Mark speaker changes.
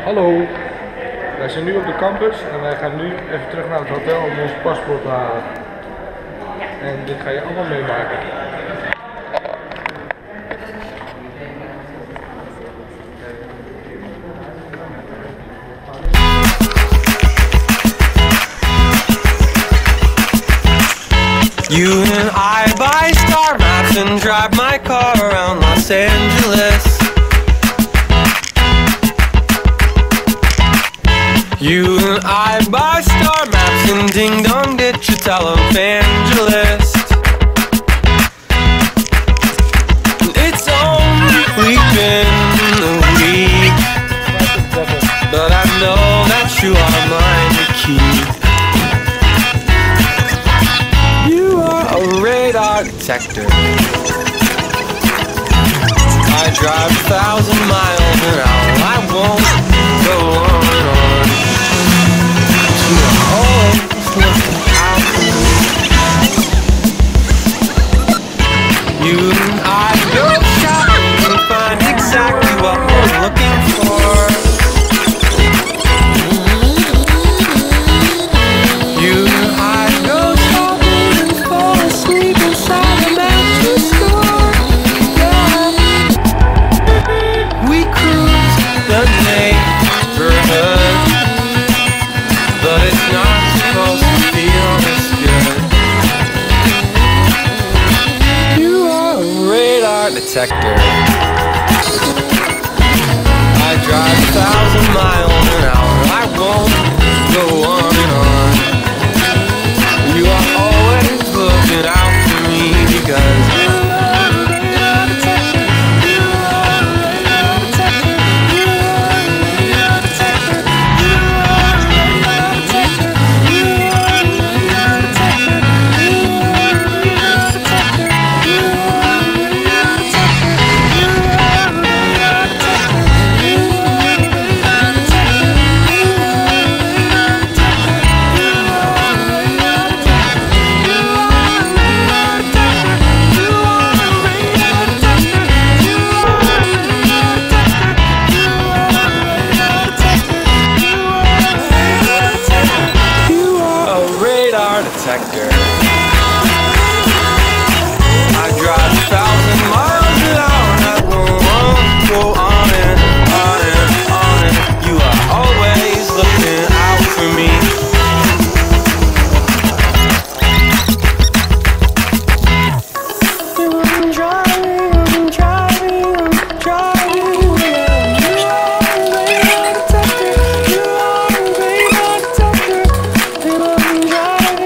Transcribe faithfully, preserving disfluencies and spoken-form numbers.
Speaker 1: Hallo, wij zijn nu op de campus en wij gaan nu even terug naar het hotel om ons paspoort te halen. En dit ga je allemaal meemaken.
Speaker 2: You and I buy star maps and drive my car around Los Angeles. You and I buy star maps and ding dong ditch a televangelist. It's only been a week, but I know that you are mine to keep. You are a radar detector. I drive a thousand miles an hour. I won't go on and on. You are always looking out for me. You and I go shopping and find exactly what we're looking for. You and I go shopping and fall asleep inside a mattress store. Yeah. We cruise the neighborhood, but it's not supposed to feel this good. You are a radar detector. I drive a thousand miles an hour. I won't go on and on. You are always looking out for me because you are a radar detector. You are a radar detector. You are a radar detector. You are a radar detector. You are a radar detector. You are a radar detector. You are a radar detector. You are a radar detector. You are a radar detector. You are a radar detector. You are a radar detector. You are a radar detector. You are a radar detector. You are a radar detector. You are a radar detector. You are a radar detector. You are a radar detector. I drive a thousand miles an hour and I won't go on and on and on and you are always looking out for me. I'm driving, I'm driving, I'm driving. You are a radar detector. You are a radar detector. And I'm driving.